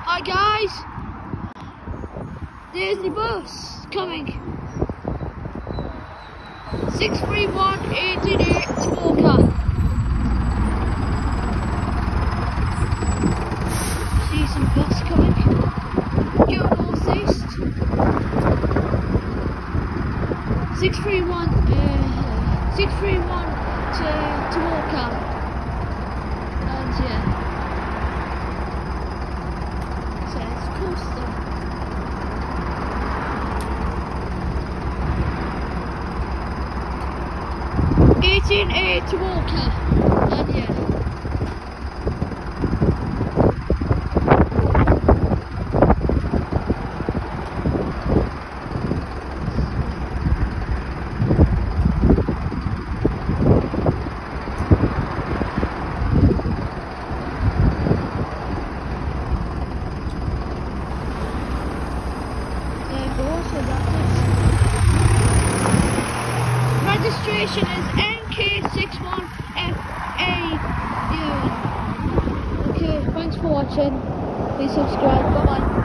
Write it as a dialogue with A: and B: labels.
A: Hi guys, there's the bus coming. 631-888 to Walker. See some bus coming. Go northeast. 631 to Walker. And yeah. So it's coastal. A to Walker, and yeah. Registration is NK61FA. Okay, thanks for watching. Please subscribe. Bye bye.